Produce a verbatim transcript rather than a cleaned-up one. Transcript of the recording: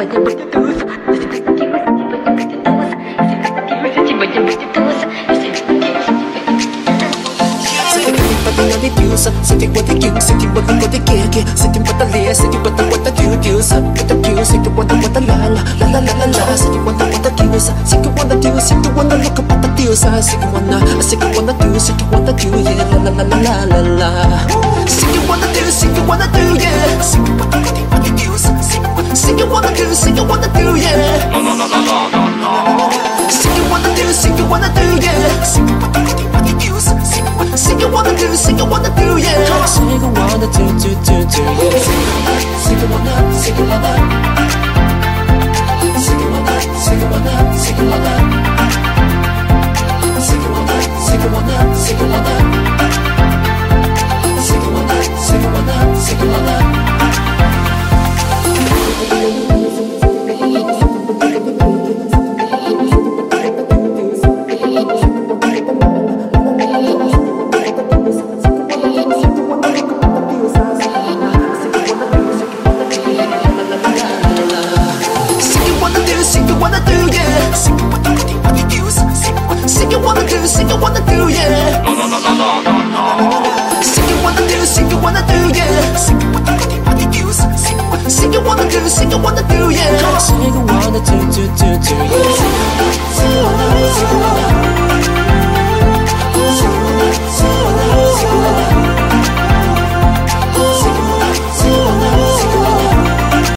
Senti quanta chiu, senti quanta quanta chiacchia, senti quanta lea, senti quanta quanta chiu chiu, quanta chiu, senti quanta quanta la la la la la la la, senti quanta quanta chiu, senti quanta chiu, senti quanta look quanta chiu, senti quanta, senti quanta chiu, senti quanta chiu, yeah la la la la la la la, senti quanta chiu, senti quanta chiu, yeah, senti quanta quanta quanta chiu, senti quanta chiu, senti quanta chiu, yeah, no no no no no no no, senti quanta chiu, senti quanta chiu, yeah, senti quanta quanta quanta chiu, sing you wanna do, sing you wanna do, yeah. Sing you wanna do, do, do, do, yeah. Sing you wanna, sing you wanna, sing you wanna, sing you wanna, sing you wanna, sing you wanna, sing you wanna, sing you wanna, sing you wanna, sing you wanna, sing you wanna. Sing you wanna do, yeah. No no no no no no no. Sing you wanna do, sing you wanna do, yeah. Sing you wanna do, what you use. Sing you wanna do, sing you wanna do, yeah. Sing you wanna do, do, do, do, yeah.